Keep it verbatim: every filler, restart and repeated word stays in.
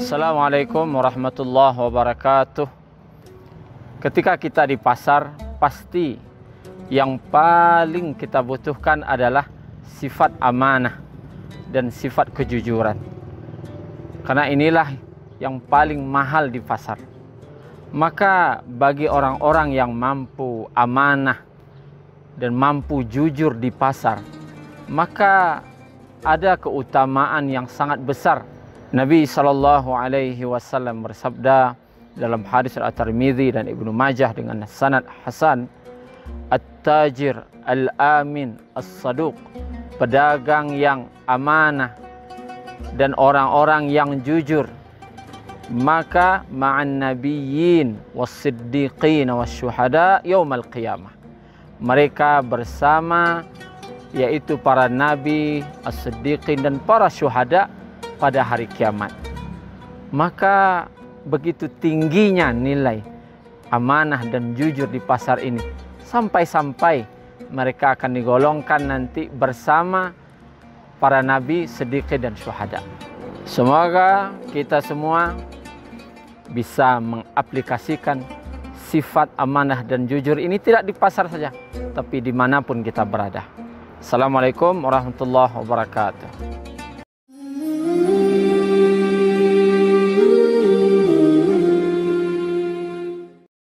Assalamualaikum warahmatullahi wabarakatuh. Ketika kita di pasar, pasti yang paling kita butuhkan adalah sifat amanah dan sifat kejujuran. Karena inilah yang paling mahal di pasar. Maka bagi orang-orang yang mampu amanah dan mampu jujur di pasar, maka ada keutamaan yang sangat besar. Nabi sallallahu alaihi wasallam bersabda dalam hadis At-Tirmidzi dan Ibnu Majah dengan sanad hasan, "At-tajir al-amin as-saduq," pedagang yang amanah dan orang-orang yang jujur, maka ma'an nabiyyin was-siddiqin wasyuhada yaumal qiyamah. Mereka bersama, yaitu para nabi, as-siddiqin dan para syuhada pada hari kiamat. Maka begitu tingginya nilai amanah dan jujur di pasar ini, sampai-sampai mereka akan digolongkan nanti bersama para nabi, siddiqin dan syuhada. Semoga kita semua bisa mengaplikasikan sifat amanah dan jujur ini tidak di pasar saja, tapi dimanapun kita berada. Assalamualaikum warahmatullahi wabarakatuh.